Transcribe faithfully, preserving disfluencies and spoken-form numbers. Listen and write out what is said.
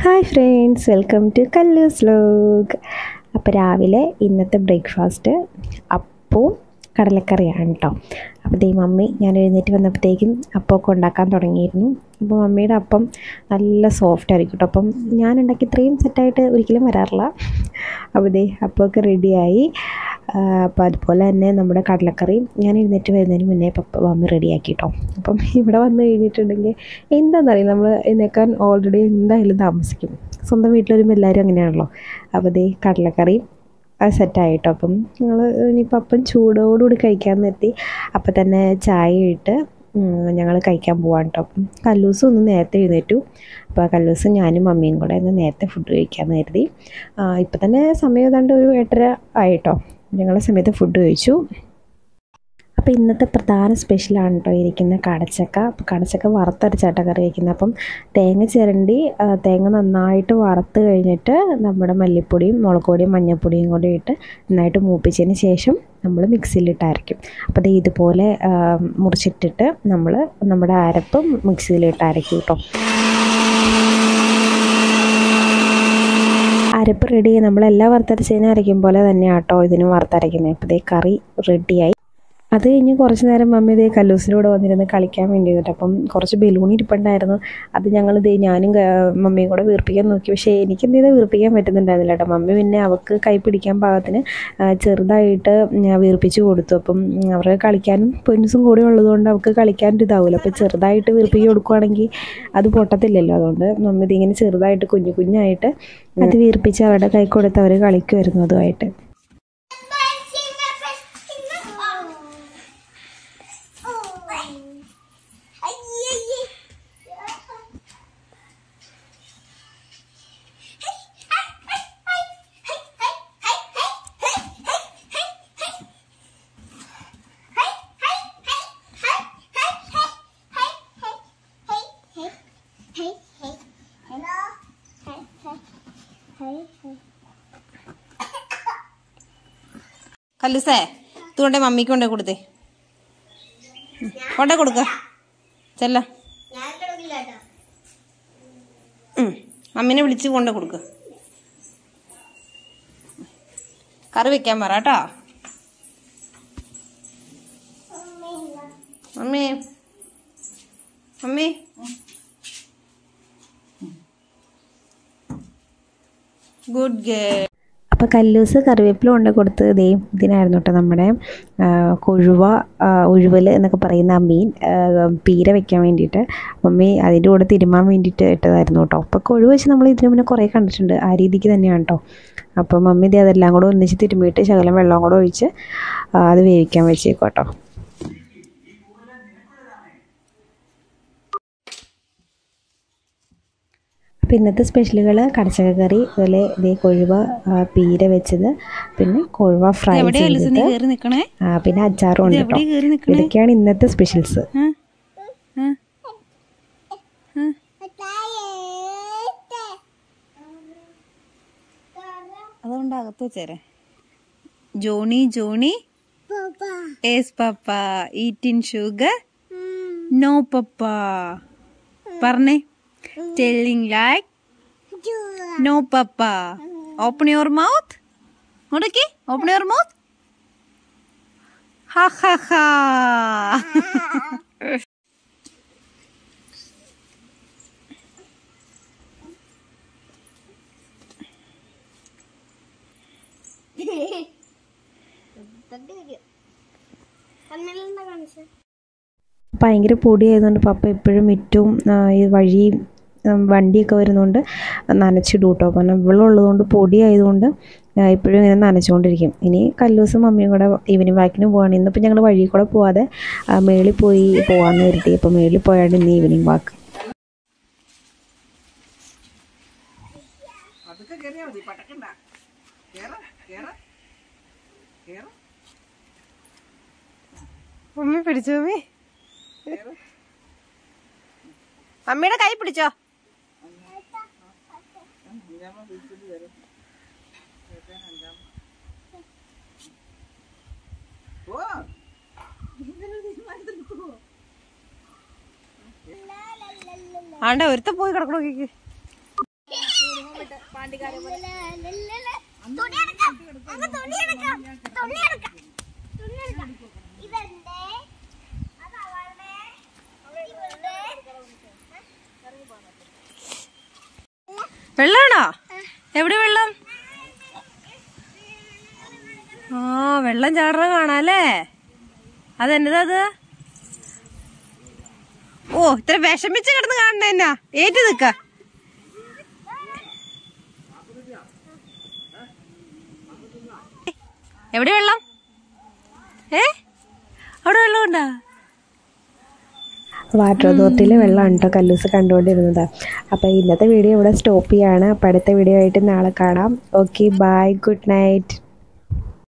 Hi friends, welcome to Kallus vlog. അപ്പോൾ രാവിലെ ഇന്നത്തെ ബ്രേക്ക്ഫാസ്റ്റ് അപ്പവും കടലക്കറിയാണ് കേട്ടോ. അപ്പോൾ ദേ മമ്മി ഞാൻ എഴുന്നേറ്റ് വന്നപ്പോഴത്തേക്കും അപ്പമൊക്കെ ഉണ്ടാക്കാൻ തുടങ്ങിയിരുന്നു. അപ്പോൾ മമ്മിയുടെ അപ്പം നല്ല സോഫ്റ്റ് ആയിരിക്കും കേട്ടോ. അപ്പം ഞാൻ ഉണ്ടാക്കി ഇത്രയും സെറ്റായിട്ട് ഒരിക്കലും വരാറില്ല. അപ്പോൾ ദേ അപ്പമൊക്കെ റെഡിയായി. അപ്പോൾ അതുപോലെ തന്നെ നമ്മുടെ കടലക്കറി ഞാൻ എഴുന്നേറ്റ് വരുന്നതിന് മുന്നേ പപ്പ മമ്മി റെഡിയാക്കി കേട്ടോ. അപ്പം ഇവിടെ വന്ന് കഴിഞ്ഞിട്ടുണ്ടെങ്കിൽ എന്താണെന്നറിയില്ല, നമ്മൾ എഴുന്നേക്കാൻ ഓൾറെഡി എന്തായാലും താമസിക്കും. സ്വന്തം വീട്ടിൽ വരുമ്പോൾ എല്ലാവരും അങ്ങനെയാണല്ലോ. അപ്പോൾ ദേ കടലക്കറി അത് സെറ്റായിട്ടോ. അപ്പം ഞങ്ങൾ ഇനിയിപ്പോൾ അപ്പം ചൂടോടുകൂടി കഴിക്കാൻ നിർത്തി. അപ്പം തന്നെ ചായ ഇട്ട് ഞങ്ങൾ കഴിക്കാൻ പോവാണ് കേട്ടോ. അപ്പം കല്ലൂസും ഒന്ന് നേരത്തെ എഴുന്നേറ്റു. അപ്പോൾ കല്ലൂസും ഞാനും മമ്മിയും കൂടെ ഇന്ന് നേരത്തെ ഫുഡ് കഴിക്കാമെന്ന് കരുതി. ഇപ്പം തന്നെ സമയം ഏതാണ്ട് ഒരു എട്ടര ആയിട്ടോ. ഞങ്ങളുടെ സമയത്ത് ഫുഡ് കഴിച്ചു. അപ്പോൾ ഇന്നത്തെ പ്രധാന സ്പെഷ്യലാണ് കേട്ടോ ഇരിക്കുന്ന കടച്ചക്ക. അപ്പോൾ കടച്ചക്ക വറുത്തരച്ചാട്ട കറി വയ്ക്കുന്നത്. അപ്പം തേങ്ങ ചിരണ്ടി തേങ്ങ നന്നായിട്ട് വറുത്ത് കഴിഞ്ഞിട്ട് നമ്മുടെ മല്ലിപ്പൊടിയും മുളക് പൊടിയും മഞ്ഞൾപ്പൊടിയും കൂടി ഇട്ട് നന്നായിട്ട് മൂപ്പിച്ചതിന് ശേഷം നമ്മൾ മിക്സിയിലിട്ട് അരയ്ക്കും. അപ്പോൾ അത് ഇതുപോലെ മുറിച്ചിട്ടിട്ട് നമ്മൾ നമ്മുടെ അരപ്പ് മിക്സിയിലിട്ട് അരയ്ക്കും കേട്ടോ. അരപ്പ് റെഡി. നമ്മളെല്ലാം വറുത്തരച്ചതിന് അരയ്ക്കും പോലെ തന്നെയാണ് കേട്ടോ ഇതിന് വറുത്തരയ്ക്കുന്നത്. അപ്പോൾ ഇതേ കറി റെഡിയായി. അത് കഴിഞ്ഞ് കുറച്ച് നേരം മമ്മി ഇതേ കല്ലൂസിലൂടെ വന്നിരുന്ന് കളിക്കാൻ വേണ്ടി വന്നിട്ട്. അപ്പം കുറച്ച് ബലൂൺ ഇരിപ്പുണ്ടായിരുന്നു. അത് ഞങ്ങൾ ഇതേ ഞാനും മമ്മിയും കൂടെ വീർപ്പിക്കാൻ നോക്കി. പക്ഷേ എനിക്ക് എന്ത് ചെയ്താൽ വീർപ്പിക്കാൻ പറ്റുന്നുണ്ടായിരുന്നില്ല കേട്ടോ. മമ്മി പിന്നെ അവൾക്ക് കൈ പിടിക്കാൻ പാകത്തിന് ചെറുതായിട്ട് വീർപ്പിച്ച് കൊടുത്തു. അപ്പം അവർക്ക് കളിക്കാനും പൊൻസും കൂടി ഉള്ളതുകൊണ്ട് അവൾക്ക് കളിക്കാനൊരു ഇതാവില്ല. അപ്പോൾ ചെറുതായിട്ട് വീർപ്പിച്ച് കൊടുക്കുകയാണെങ്കിൽ അത് പൊട്ടത്തില്ലല്ലോ. അതുകൊണ്ട് മമ്മി ഇതിങ്ങനെ ചെറുതായിട്ട് കുഞ്ഞു കുഞ്ഞായിട്ട് അത് വീർപ്പിച്ച് അവരുടെ കൈ കൊടുത്ത് അവർ കളിക്കുമായിരുന്നു അതുമായിട്ട്. കല്ലൂസേ, ഇതുകൊണ്ടേ മമ്മിക്ക് കൊണ്ടേ കൊടുത്തേ, കൊണ്ടേ കൊടുക്ക ചെല്ല. മമ്മീനെ വിളിച്ച് കൊണ്ടേ കൊടുക്ക. കറി വെക്കാൻ പറ കേട്ടോ. Mummy mummy good girl. അപ്പോൾ കല്ലൂസ് കറിവേപ്പില കൊണ്ട് കൊടുത്ത് ഇതേ ഇതിനായിരുന്നു കേട്ടോ നമ്മുടെ കൊഴുവ ഉഴുവൽ എന്നൊക്കെ പറയുന്ന ആ മീൻ പീര വെക്കാൻ വേണ്ടിയിട്ട് മമ്മി അതിൻ്റെ കൂടെ തിരുമാൻ വേണ്ടിയിട്ട് ഇട്ടതായിരുന്നു കേട്ടോ. അപ്പോൾ കൊഴുവ വെച്ച് നമ്മൾ ഇതിന് മുന്നേ കുറേ കണ്ടിട്ടുണ്ട്, ആ രീതിക്ക് തന്നെയാണ് കേട്ടോ. അപ്പോൾ മമ്മി ഇത് അതെല്ലാം കൂടെ ഒന്നിച്ച് തിരുമ്മിയിട്ട് ശകലം വെള്ളം കൂടെ ഒഴിച്ച് അത് വേവിക്കാൻ വെച്ചേക്കും കേട്ടോ. അപ്പോൾ ഇന്നത്തെ സ്പെഷ്യലുകൾ കടച്ചക്ക കറി, അതുപോലെ ഇതേ കൊഴുവ പീര വെച്ചത്, പിന്നെ കൊഴുവ ഫ്രൈ ചെയ്തത്, പിന്നെ അച്ചാറും ഉണ്ട് കേട്ടോ. ഇതൊക്കെയാണ് ഇന്നത്തെ സ്പെഷ്യൽസ്. അതുകൊണ്ട് അകത്ത് വെച്ചേരെ. Johnny Johnny yes papa, eating sugar no papa പറഞ്ഞേ. Telling like no papa. Open your mouth. Okay, open your mouth. Ha ha ha. ഭയങ്കര പൊടിയായതുകൊണ്ട് പപ്പ എപ്പോഴും മിറ്റും ഈ വഴി വണ്ടിയൊക്കെ വരുന്നതുകൊണ്ട് നനച്ചിടും കേട്ടോ. കാരണം വെള്ളം ഉള്ളതുകൊണ്ട് പൊടിയായതുകൊണ്ട് എപ്പോഴും ഇങ്ങനെ നനച്ചുകൊണ്ടിരിക്കും. ഇനി കല്ലൂസും മമ്മിയും കൂടെ ഈവനിങ് വാക്കിന് പോവാണ്. ഇന്നിപ്പോൾ ഞങ്ങൾ വഴി കൂടെ പോവാതെ മേളിൽ പോയി പോകാമെന്ന് കരുതി. അപ്പോൾ മേളിൽ പോയാണ് ഇന്ന് ഈവനിങ് വാക്ക്. മമ്മി പിടിച്ചോ, മമ്മി മമ്മിയുടെ കൈ പിടിച്ചോ. ആണ്ട ഒരുത്ത പോയി കിടക്കണോ. വെള്ളമാണോ? എവിടെ വെള്ളം? ആ വെള്ളം ചാടണ കാണാല്ലേ? അതെന്നതാ അത്? ഓ ഇത്ര വിഷമിച്ച് കിടന്ന് കാണണ എന്നാ? ഏറ്റു നിക്ക. എവിടെ വെള്ളം? ഏ അവിടെ വെള്ളം ഉണ്ടാ? വാട്ടർ അതോറിറ്റിയിലെ വെള്ളമാണ് കേട്ടോ കല്ലൂസ് കണ്ടുകൊണ്ടിരുന്നത്. അപ്പോൾ ഇന്നത്തെ വീഡിയോ ഇവിടെ സ്റ്റോപ്പ് ചെയ്യാണ്. അപ്പോൾ അടുത്ത വീഡിയോ ആയിട്ട് നാളെ കാണാം. Okay, bye, good night.